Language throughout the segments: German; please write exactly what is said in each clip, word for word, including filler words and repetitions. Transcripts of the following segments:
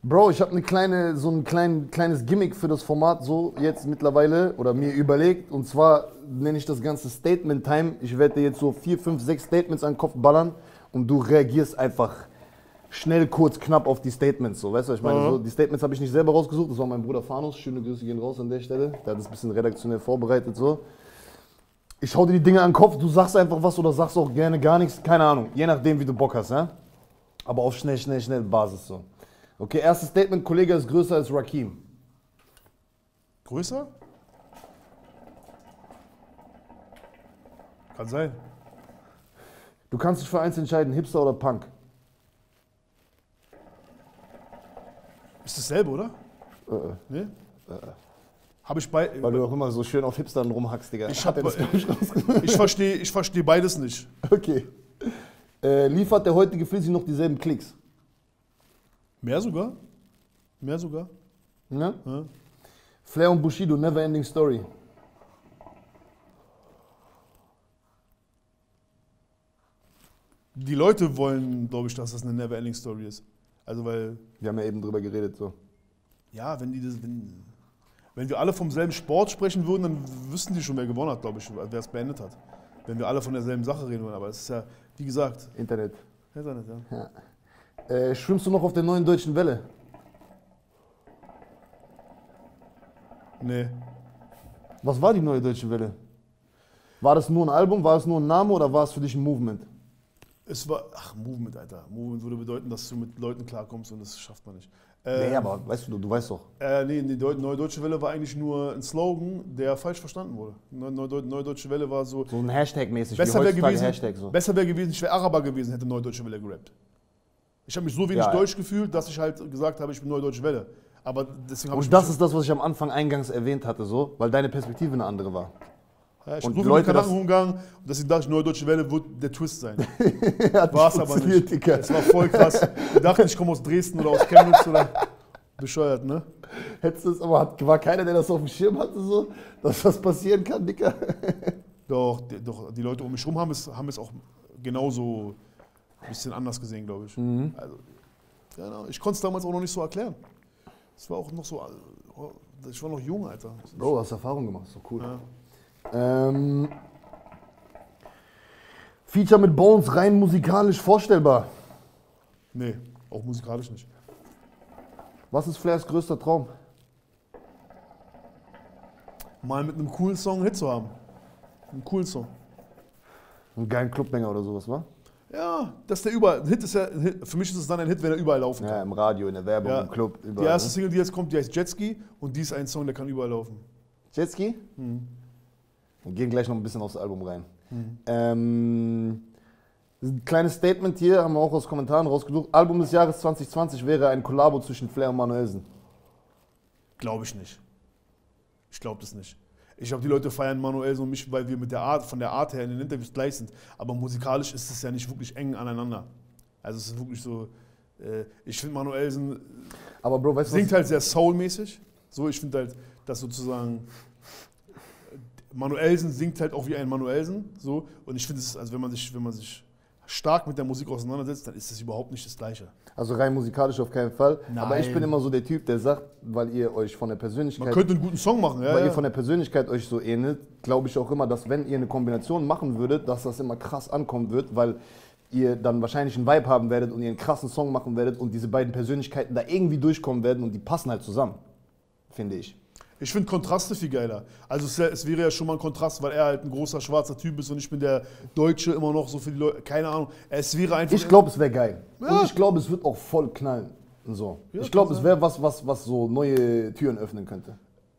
Bro, ich habe eine kleine, so ein klein, kleines Gimmick für das Format so jetzt mittlerweile oder mir überlegt. Und zwar nenne ich das Ganze Statement Time. Ich werde dir jetzt so vier, fünf, sechs Statements an den Kopf ballern und du reagierst einfach schnell, kurz, knapp auf die Statements. So, weißt du, was ich meine? Mhm. So, die Statements habe ich nicht selber rausgesucht, das war mein Bruder Fanus. Schöne Grüße gehen raus an der Stelle. Der hat das ein bisschen redaktionell vorbereitet. So. Ich hau dir die Dinge an den Kopf, du sagst einfach was oder sagst auch gerne gar nichts. Keine Ahnung, je nachdem, wie du Bock hast. Ja? Aber auf schnell, schnell, schnell Basis so. Okay, erstes Statement, Kollege ist größer als Rakim. Größer? Kann sein. Du kannst dich für eins entscheiden, Hipster oder Punk. Ist dasselbe, oder? Äh, äh. Nee? Äh. Habe ich bei. Weil du auch immer so schön auf Hipstern rumhackst, Digga. Ich, Hat er hab, das, glaub ich, rausgesucht? ich verstehe ich versteh beides nicht. Okay. Äh, liefert der heutige Flizzy noch dieselben Klicks? Mehr sogar? Mehr sogar? Ne? Ja. Flair und Bushido, Never Ending Story. Die Leute wollen, glaube ich, dass das eine Never-Ending Story ist. Also weil, Wir haben ja eben drüber geredet. So. ja, wenn die das, wenn, wenn wir alle vom selben Sport sprechen würden, dann wüssten die schon, wer gewonnen hat, glaube ich, wer es beendet hat. Wenn wir alle von derselben Sache reden würden. Aber es ist ja, wie gesagt, Internet. Internet, ja. Ja. Äh, schwimmst du noch auf der neuen deutschen Welle? Nee. Was war die neue deutsche Welle? War das nur ein Album, war es nur ein Name oder war es für dich ein Movement? Es war, ach, Movement, Alter. Movement würde bedeuten, dass du mit Leuten klarkommst und das schafft man nicht. Nee, Ähm, aber weißt du, du weißt doch. Äh, nee, die Deu Neue Deutsche Welle war eigentlich nur ein Slogan, der falsch verstanden wurde. Neue, Neue, Neue Deutsche Welle war so, So ein Hashtag-mäßig, wie besser wäre heutzutage gewesen, Hashtag so. besser wär gewesen, ich wäre Araber gewesen, hätte Neue Deutsche Welle gerappt. Ich habe mich so wenig Ja, ja. deutsch gefühlt, dass ich halt gesagt habe, ich bin Neue Deutsche Welle. Aber deswegen habe ich Und das mich, ist das, was ich am Anfang eingangs erwähnt hatte, so, weil deine Perspektive eine andere war. ja, ich und bin so Leute, viel Gedanken umgegangen und deswegen dachte ich, Neue Deutsche Welle wird der Twist sein. Hat War es nicht aber funktioniert, nicht. Digga. Es war voll krass. Ich dachte, ich komme aus Dresden oder aus Chemnitz oder bescheuert, ne? Hättest du es, aber hat, war keiner, der das auf dem Schirm hatte, so, dass das passieren kann, Digga. Doch, die, doch, die Leute um mich rum haben es, haben es auch genauso ein bisschen anders gesehen, glaube ich. Mhm. Also, genau. Ich konnte es damals auch noch nicht so erklären. Es war auch noch so, ich war noch jung, Alter. Bro, hast Erfahrung gemacht, ist doch cool. Ja. Ähm, Feature mit Bones, rein musikalisch vorstellbar. Nee, auch musikalisch nicht. Was ist Flairs größter Traum? Mal mit einem coolen Song einen Hit zu haben. Einen coolen Song. Einen geilen Clubbanger oder sowas, wa? Ja, dass der überall, ein Hit ist ja, ein Hit, für mich ist es dann ein Hit, wenn er überall laufen Ja, kann. im Radio, in der Werbung, Ja. im Club, Die überall. erste ne? Single, die jetzt kommt, die heißt Jetski und die ist ein Song, der kann überall laufen. Jetski? Mhm. Wir gehen gleich noch ein bisschen aufs Album rein. Mhm. Ähm, ein kleines Statement hier, haben wir auch aus Kommentaren rausgesucht. Album des Jahres zwanzig zwanzig wäre ein Kollabo zwischen Flair und Manuelsen. Glaube ich nicht. Ich glaube das nicht. Ich glaube, die Leute feiern Manuelsen und mich, weil wir mit der Art, von der Art her in den Interviews gleich sind. Aber musikalisch ist es ja nicht wirklich eng aneinander. Also es ist wirklich so, äh, ich finde Manuelsen Aber Bro, weißt du singt was? halt sehr soulmäßig. So, ich finde halt, dass sozusagen Manuelsen singt halt auch wie ein Manuelsen. So, und ich finde es, also wenn man sich, wenn man sich stark mit der Musik auseinandersetzt, dann ist das überhaupt nicht das Gleiche. Also rein musikalisch auf keinen Fall. Aber ich Nein. bin immer so der Typ, der sagt, weil ihr euch von der Man Persönlichkeit, könnte einen guten Song machen, ja. weil ihr ja. von der Persönlichkeit euch so ähnelt, glaube ich auch immer, dass wenn ihr eine Kombination machen würdet, dass das immer krass ankommen wird, weil ihr dann wahrscheinlich einen Vibe haben werdet und ihr einen krassen Song machen werdet und diese beiden Persönlichkeiten da irgendwie durchkommen werden und die passen halt zusammen, finde ich. Ich finde Kontraste viel geiler. Also es, es wäre ja schon mal ein Kontrast, weil er halt ein großer schwarzer Typ ist und ich bin der Deutsche immer noch so für die Leute, keine Ahnung. Es wäre einfach... Ich glaube, es wäre geil. Ja. Und ich glaube, es wird auch voll knallen. So. Ja, ich glaube, kann es wäre was, was, was so neue Türen öffnen könnte.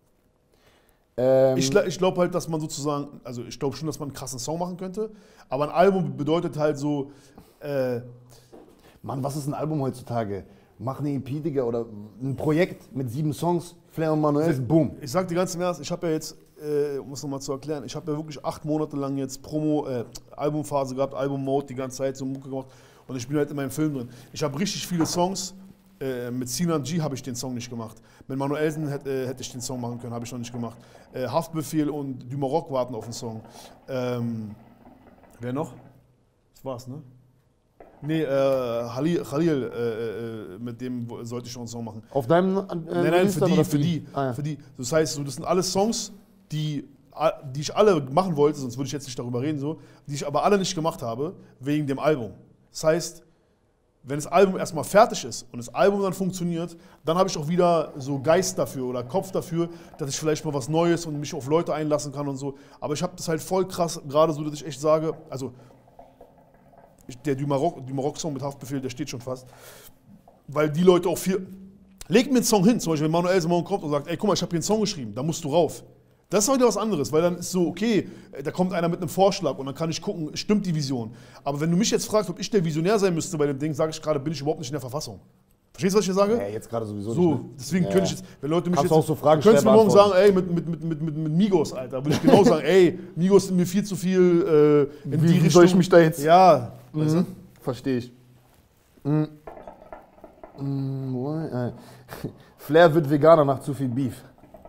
Ähm, Ich, gl- ich glaube halt, dass man sozusagen, also ich glaube schon, dass man einen krassen Song machen könnte, aber ein Album bedeutet halt so, äh, Mann, was ist ein Album heutzutage? Mach eine E P, Digga, oder ein Projekt mit sieben Songs, Flair und Manuelsen, boom. ich sag dir ganz im Ernst, ich habe ja jetzt, äh, um es nochmal zu erklären, ich habe ja wirklich acht Monate lang jetzt Promo, äh, Albumphase gehabt, Album-Mode, die ganze Zeit so Mucke gemacht und ich bin halt in meinem Film drin. Ich habe richtig viele Songs, äh, mit Sinan G habe ich den Song nicht gemacht. Mit Manuelsen hätte äh, hätte ich den Song machen können, habe ich noch nicht gemacht. Äh, Haftbefehl und Du Maroc warten auf den Song. Ähm, wer noch? Das war's, ne? Nee, äh, Khalil, Khalil äh, äh, mit dem sollte ich noch einen Song machen. Auf deinem äh, Nein, nein, für die, oder für die, Ah, ja. für die. Das heißt, so, das sind alles Songs, die, die ich alle machen wollte, sonst würde ich jetzt nicht darüber reden, so, die ich aber alle nicht gemacht habe, wegen dem Album. Das heißt, wenn das Album erstmal fertig ist und das Album dann funktioniert, dann habe ich auch wieder so Geist dafür oder Kopf dafür, dass ich vielleicht mal was Neues und mich auf Leute einlassen kann und so. Aber ich habe das halt voll krass, gerade so, dass ich echt sage, also ich, der Dumaroc-Song mit Haftbefehl, der steht schon fast, weil die Leute auch viel, legt mir einen Song hin, zum Beispiel wenn Manuel Simon kommt und sagt, ey guck mal, ich habe hier einen Song geschrieben, da musst du rauf. Das ist wieder was anderes, weil dann ist so, okay, da kommt einer mit einem Vorschlag und dann kann ich gucken, stimmt die Vision. Aber wenn du mich jetzt fragst, ob ich der Visionär sein müsste bei dem Ding, sage ich gerade, bin ich überhaupt nicht in der Verfassung. Verstehst du, was ich hier sage? Ja, jetzt gerade sowieso so, nicht. deswegen Ja, könnte ich ja. jetzt, wenn Leute mich Kannst jetzt, auch so Fragen du könntest mir schwer morgen sagen, beantworten. ey, mit, mit, mit, mit, mit, mit Migos, Alter, würde ich genau sagen, ey, Migos sind mir viel zu viel äh, in Wie- die wie Richtung. soll ich mich da jetzt- Ja, weißt Mhm. Verstehe ich. Mhm. Mhm, wo- äh. Flair wird Veganer nach zu viel Beef.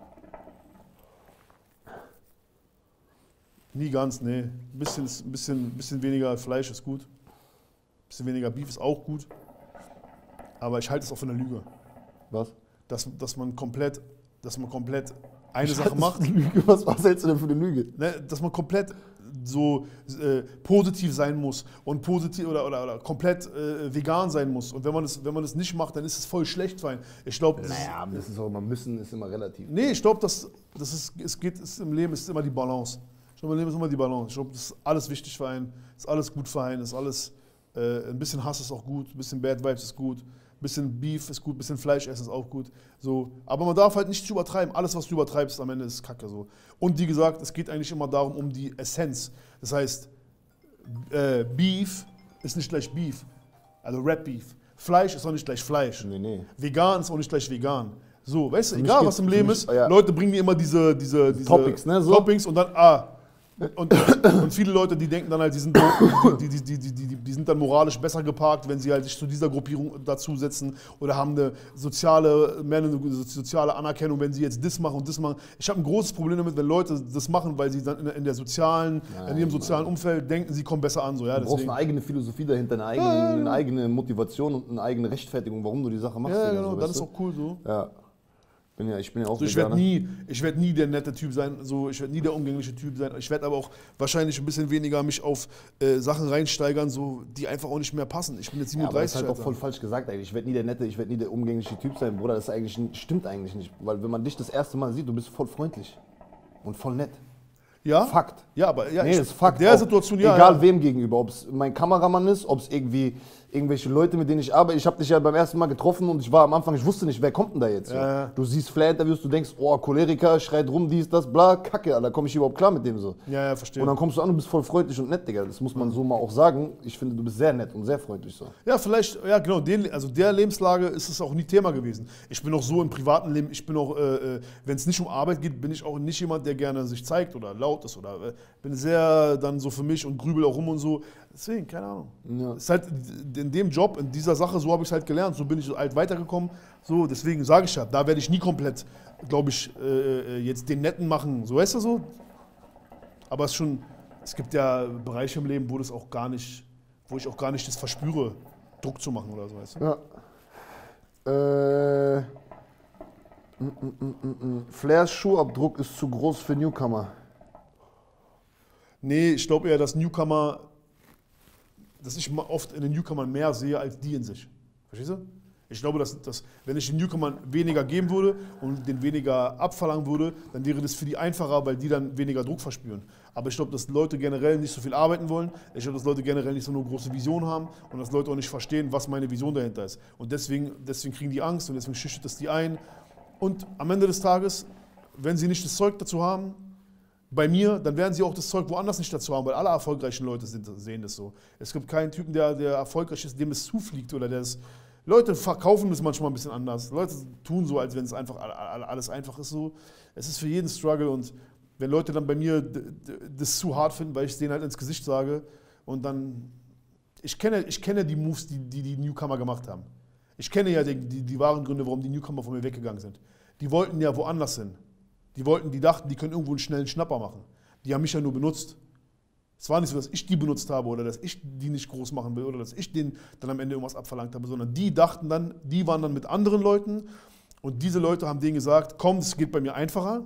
du? Nie ganz, nee. Ein bisschen, ein bisschen, bisschen weniger Fleisch ist gut. Ein bisschen weniger Beef ist auch gut. Aber ich halte es auch für eine Lüge. Was? Dass, dass man komplett, dass man komplett eine Ich Sache halte macht. das für eine Lüge. Was, was hältst du denn für eine Lüge? Ne, dass man komplett so äh, positiv sein muss und positiv oder, oder, oder komplett äh, vegan sein muss. Und wenn man es wenn man es nicht macht, dann ist es voll schlecht für einen. Ich glaube, Naja, das ist auch immer müssen, ist immer relativ. nee, ich glaube, dass das ist, es geht, ist, im Leben ist immer die Balance. Ich glaube, im Leben ist immer die Balance. Ich glaube, das ist alles wichtig für einen, ist alles gut für einen, ist alles äh, ein bisschen Hass ist auch gut, ein bisschen Bad Vibes ist gut. Ein bisschen Beef ist gut, ein bisschen Fleisch essen ist auch gut. So. Aber man darf halt nicht zu übertreiben. Alles, was du übertreibst, am Ende ist Kacke. So. Und wie gesagt, es geht eigentlich immer darum, um die Essenz. Das heißt, äh, Beef ist nicht gleich Beef. Also Rap Beef. Fleisch ist auch nicht gleich Fleisch. Nee, nee. Vegan ist auch nicht gleich vegan. So, weißt du, Für mich egal geht's- was im für Leben mich- ist, ja. Leute bringen dir immer diese, diese, diese Topics, ne, so. Toppings und dann, ah. Und, und viele Leute, die denken dann halt, die sind, die, die, die, die, die, die sind dann moralisch besser geparkt, wenn sie halt sich zu dieser Gruppierung dazusetzen oder haben eine soziale, mehr eine soziale Anerkennung, wenn sie jetzt das machen und das machen. Ich habe ein großes Problem damit, wenn Leute das machen, weil sie dann in, in der sozialen, in ihrem sozialen Umfeld denken, sie kommen besser an. So, ja, Du brauchst deswegen. eine eigene Philosophie dahinter, eine eigene, Ja, ja. eine eigene Motivation und eine eigene Rechtfertigung, warum du die Sache machst. Ja, Digga, genau, so, dann weißt ist du? auch cool so. Ja. Bin ja, ich bin ja auch So, ich werde Veganer. nie, ich werd nie der nette Typ sein, so, ich werde nie der umgängliche Typ sein. Ich werde aber auch wahrscheinlich ein bisschen weniger mich auf äh, Sachen reinsteigern, so, die einfach auch nicht mehr passen. Ich bin jetzt Ja, aber das ist siebenunddreißig. halt auch Alter. voll falsch gesagt eigentlich. Ich werde nie der nette, ich werde nie der umgängliche Typ sein, Bruder. Das ist eigentlich, n- stimmt eigentlich nicht. Weil wenn man dich das erste Mal sieht, du bist voll freundlich und voll nett. Ja? Fakt. Ja, aber ja, Nee, ich, das ist Fakt. in der Auch Situation, ja. Egal ja. wem gegenüber, ob es mein Kameramann ist, ob es irgendwie irgendwelche Leute, mit denen ich arbeite. Ich habe dich ja beim ersten Mal getroffen und ich war am Anfang, ich wusste nicht, wer kommt denn da jetzt? so. Ja, ja. Du siehst Flair-Interviews, du denkst, oh, Choleriker, schreit rum, dies, das, bla, Kacke, Alter, komme ich überhaupt klar mit dem so. Ja, ja, verstehe. Und dann kommst du an, du bist voll freundlich und nett, Digga. Das muss man so mal auch sagen. Ich finde, du bist sehr nett und sehr freundlich so. Ja, vielleicht, ja genau, den, also der Lebenslage ist es auch nie Thema gewesen. Ich bin auch so im privaten Leben, ich bin auch, äh, wenn es nicht um Arbeit geht, bin ich auch nicht jemand, der gerne sich zeigt oder laut ist oder äh, bin sehr dann so für mich und grübel auch rum und so. Deswegen, keine Ahnung. Ja. Ist halt in dem Job, in dieser Sache, so habe ich es halt gelernt, so bin ich halt weitergekommen. So, deswegen sage ich ja, da werde ich nie komplett, glaube ich, äh, jetzt den Netten machen, so weißt du so. Aber es ist schon, es gibt ja Bereiche im Leben, wo das auch gar nicht, wo ich auch gar nicht das verspüre, Druck zu machen oder so, weißt du. Ja. Äh, mm, mm, mm, mm, mm. Flairs Schuhabdruck ist zu groß für Newcomer. Nee, ich glaube eher, dass Newcomer, dass ich mal oft in den Newcomern mehr sehe als die in sich. Verstehst du? Ich glaube, dass, dass wenn ich den Newcomern weniger geben würde und den weniger abverlangen würde, dann wäre das für die einfacher, weil die dann weniger Druck verspüren. Aber ich glaube, dass Leute generell nicht so viel arbeiten wollen. Ich glaube, dass Leute generell nicht so eine große Vision haben und dass Leute auch nicht verstehen, was meine Vision dahinter ist. Und deswegen, deswegen kriegen die Angst und deswegen schüchtert es die ein. Und am Ende des Tages, wenn sie nicht das Zeug dazu haben, bei mir, dann werden sie auch das Zeug woanders nicht dazu haben, weil alle erfolgreichen Leute sind, sehen das so. Es gibt keinen Typen, der, der erfolgreich ist, dem es zufliegt oder der es. Leute verkaufen das manchmal ein bisschen anders. Leute tun so, als wenn es einfach alles einfach ist so. Es ist für jeden Struggle und wenn Leute dann bei mir das zu hart finden, weil ich es denen halt ins Gesicht sage und dann, ich kenne, ich kenne die Moves, die, die die Newcomer gemacht haben. Ich kenne ja die, die, die wahren Gründe, warum die Newcomer von mir weggegangen sind. Die wollten ja woanders hin. Die wollten, die dachten, die können irgendwo einen schnellen Schnapper machen. Die haben mich ja nur benutzt. Es war nicht so, dass ich die benutzt habe oder dass ich die nicht groß machen will oder dass ich denen dann am Ende irgendwas abverlangt habe, sondern die dachten dann, die waren dann mit anderen Leuten und diese Leute haben denen gesagt, komm, das geht bei mir einfacher.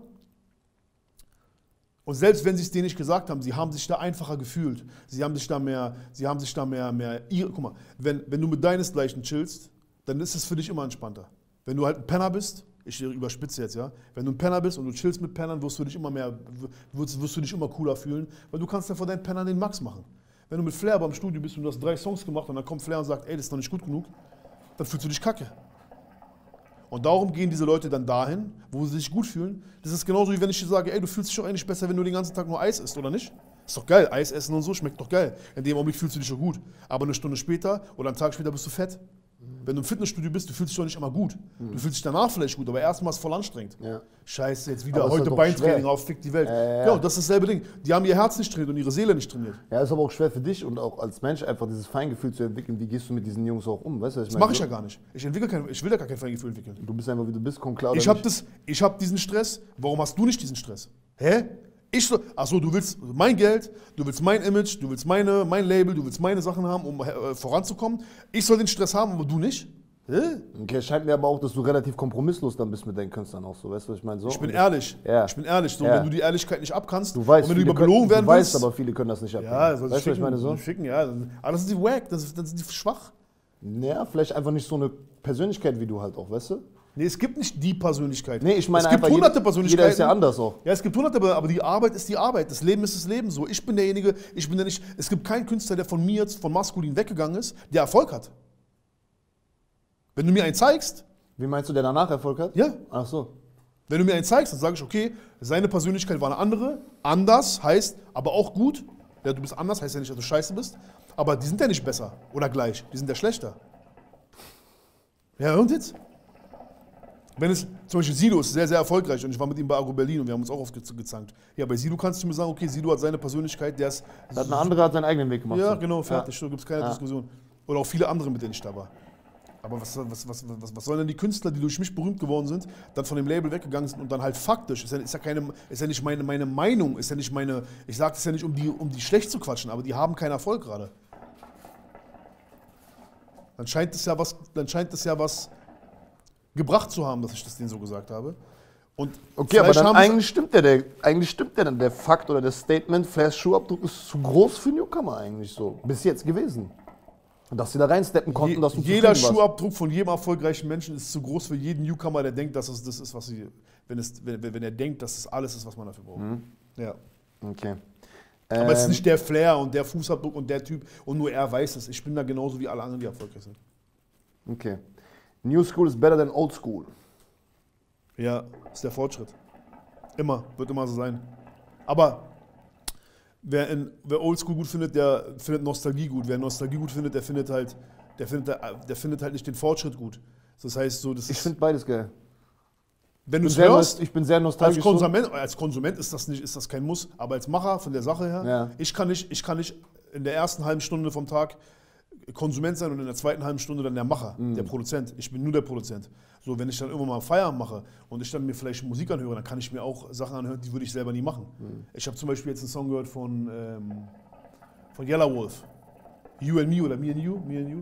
Und selbst wenn sie es denen nicht gesagt haben, sie haben sich da einfacher gefühlt. Sie haben sich da mehr, sie haben sich da mehr, mehr, guck mal, wenn, wenn du mit deinesgleichen chillst, dann ist es für dich immer entspannter. Wenn du halt ein Penner bist, ich überspitze jetzt, ja, wenn du ein Penner bist und du chillst mit Pennern, wirst du dich immer mehr, wirst, wirst du dich immer cooler fühlen, weil du kannst dann von deinen Pennern den Max machen. Wenn du mit Flair beim Studio bist und du hast drei Songs gemacht und dann kommt Flair und sagt, ey, das ist noch nicht gut genug, dann fühlst du dich kacke. Und darum gehen diese Leute dann dahin, wo sie sich gut fühlen. Das ist genauso wie wenn ich dir sage, ey, du fühlst dich doch eigentlich besser, wenn du den ganzen Tag nur Eis isst, oder nicht? Ist doch geil, Eis essen und so schmeckt doch geil. In dem Augenblick fühlst du dich doch gut. Aber eine Stunde später oder einen Tag später bist du fett. Wenn du im Fitnessstudio bist, du fühlst dich doch nicht immer gut. Mhm. Du fühlst dich danach vielleicht gut, aber erstmal ist es voll anstrengend. Ja. Scheiße, jetzt wieder Aber heute ist halt Beintraining schwer. auf, fick die Welt. Ja, ja, ja. Genau, das ist dasselbe Ding. Die haben ihr Herz nicht trainiert und ihre Seele nicht trainiert. Ja, ist aber auch schwer für dich und auch als Mensch einfach dieses Feingefühl zu entwickeln. Wie gehst du mit diesen Jungs auch um? Weißt du, was ich Das meine? mache ich ja gar nicht. Ich, entwickle kein, ich will da gar kein Feingefühl entwickeln. Du bist einfach wie du bist, komm klar. oder Ich habe nicht? hab diesen Stress. Warum hast du nicht diesen Stress? Hä? Ich so, achso, du willst mein Geld, du willst mein Image, du willst meine, mein Label, du willst meine Sachen haben, um äh, voranzukommen. Ich soll den Stress haben, aber du nicht? Hä? Okay, scheint mir aber auch, dass du relativ kompromisslos dann bist mit deinen Künstlern auch so. Weißt du, was ich meine? So, Ich bin und ehrlich. Ja. Ich bin ehrlich. So, Ja. wenn du die Ehrlichkeit nicht abkannst Du weißt, und wenn du viele über belogen können, werden du weißt, willst. aber viele können das nicht abgeben. Ja, soll weißt du, was ich meine? So? Schicken, ja. Aber das sind die wack, das, das sind die schwach. Ja, vielleicht einfach nicht so eine Persönlichkeit wie du halt auch, weißt du? Nee, es gibt nicht die Persönlichkeit. Nee, ich meine es gibt einfach, hunderte jeder, Persönlichkeiten. jeder ist ja anders auch. Ja, es gibt hunderte, aber die Arbeit ist die Arbeit. Das Leben ist das Leben so. Ich bin derjenige, ich bin der nicht. Es gibt keinen Künstler, der von mir jetzt, von Maskulin weggegangen ist, der Erfolg hat. Wenn du mir einen zeigst, Wie meinst du, der danach Erfolg hat? ja, Ach so. wenn du mir einen zeigst, dann sage ich, okay, seine Persönlichkeit war eine andere. Anders heißt aber auch gut. Ja, du bist anders, heißt ja nicht, dass du scheiße bist. Aber die sind ja nicht besser oder gleich. Die sind ja schlechter. Ja, und jetzt? Wenn es, zum Beispiel Sido ist sehr, sehr erfolgreich und ich war mit ihm bei Agro Berlin und wir haben uns auch oft ge- gezankt. Ja, bei Sido kannst du mir sagen, okay, Sido hat seine Persönlichkeit, der ist... Da hat eine andere hat seinen eigenen Weg gemacht. Ja, so. genau, fertig, Ja. so gibt es keine Ja. Diskussion. Oder auch viele andere, mit denen ich da war. Aber was, was, was, was, was sollen denn die Künstler, die durch mich berühmt geworden sind, dann von dem Label weggegangen sind und dann halt faktisch, ist ja, ist ja, keine, ist ja nicht meine, meine Meinung, ist ja nicht meine, ich sage das ja nicht, um die, um die schlecht zu quatschen, aber die haben keinen Erfolg gerade. Dann scheint es ja was, dann scheint es ja was gebracht zu haben, dass ich das denen so gesagt habe. Und Okay, aber vielleicht dann haben sie- eigentlich stimmt der, der, eigentlich stimmt der dann der Fakt oder das Statement, Flairs Schuhabdruck ist zu groß für Newcomer eigentlich so. Bis jetzt gewesen. Und dass sie da reinsteppen konnten, Je, dass du jeder zufrieden warst. Schuhabdruck von jedem erfolgreichen Menschen ist zu groß für jeden Newcomer, der denkt, dass es das ist, was sie, wenn, es, wenn, wenn er denkt, dass es alles ist, was man dafür braucht. Ja. Okay. Aber es ist Ähm, nicht der Flair und der Fußabdruck und der Typ und nur er weiß es. Ich bin da genauso wie alle anderen, die erfolgreich sind. Okay. New School is better than Old School. Ja, ist der Fortschritt. Immer, wird immer so sein. Aber wer, in, wer Oldschool gut findet, der findet Nostalgie gut. Wer Nostalgie gut findet, der findet halt, der findet, der findet halt nicht den Fortschritt gut. Das heißt so, das Ich ist, finde beides geil. wenn Ich du bin, es sehr, hörst, nost- ich bin sehr als nostalgisch. so. Konsument, als Konsument ist das nicht, ist das kein Muss, aber als Macher von der Sache her, Ja. ich kann nicht, ich kann nicht in der ersten halben Stunde vom Tag Konsument sein und in der zweiten halben Stunde dann der Macher, Mhm. der Produzent. Ich bin nur der Produzent. So, wenn ich dann irgendwann mal Feierabend mache und ich dann mir vielleicht Musik anhöre, dann kann ich mir auch Sachen anhören, die würde ich selber nie machen. Mhm. Ich habe zum Beispiel jetzt einen Song gehört von, ähm, von Yellow Wolf. You and Me oder Me and You, Me and You.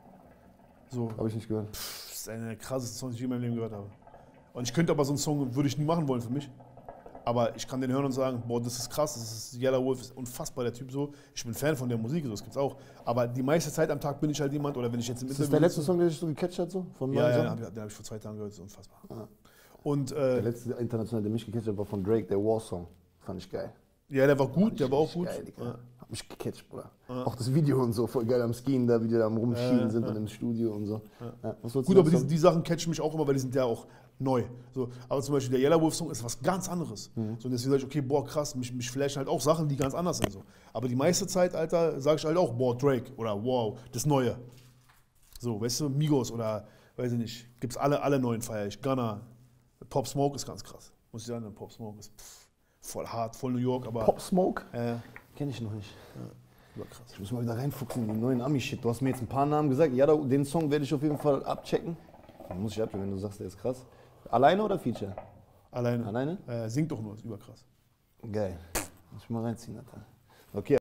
So, Habe ich nicht gehört. das ist einer der krassesten Songs, die ich in meinem Leben gehört habe. Und ich könnte aber so einen Song, würde ich nie machen wollen für mich. Aber ich kann den hören und sagen, boah, das ist krass, das ist Yellow Wolf, ist unfassbar, der Typ so. Ich bin Fan von der Musik, so, das gibt's auch. Aber die meiste Zeit am Tag bin ich halt jemand, oder wenn ich jetzt im Ist das Interview der letzte sitze- Song, der dich so gecatcht hat? So? Von Ja, neuen ja, den Songs? habe ich, hab ich vor zwei Tagen gehört, das ist unfassbar. Ah. Und Der äh, letzte international, der mich gecatcht hat, war von Drake, der War-Song. Fand ich geil. ja, der war gut, der war auch Richtig gut. Geil, Digga. Ja. Hat mich gecatcht, Bruder. Auch das Video und so, voll geil am Skien, da wie die da am Rumschienen Ja, sind ja. und im Studio und so. Ja. Was wolltest Gut, du aber noch die, sagen? die Sachen catchen mich auch immer, weil die sind ja auch neu. So, aber zum Beispiel der Yellow Wolf Song ist was ganz anderes. Mhm. So, und deswegen sage ich, okay, boah, krass, mich, mich flashen halt auch Sachen, die ganz anders sind. So. Aber die meiste Zeit, Alter, sage ich halt auch, boah, Drake oder wow, das Neue. So, weißt du, Migos oder, weiß ich nicht, gibt's alle, alle neuen feier ich. Gunna, Pop Smoke ist ganz krass. Muss ich sagen, Pop Smoke ist pff, voll hart, voll New York, aber Pop Smoke? äh, Kenn ich noch nicht. über krass. Ich muss mal wieder reinfuchsen in die neuen Ami-Shit. Du hast mir jetzt ein paar Namen gesagt. Ja, da- den Song werde ich auf jeden Fall abchecken. Den muss ich abchecken, wenn du sagst, der ist krass. Alleine oder Feature? Alleine. Alleine? Äh, singt doch nur, ist überkrass. Geil. Muss ich mal reinziehen, Alter. Okay.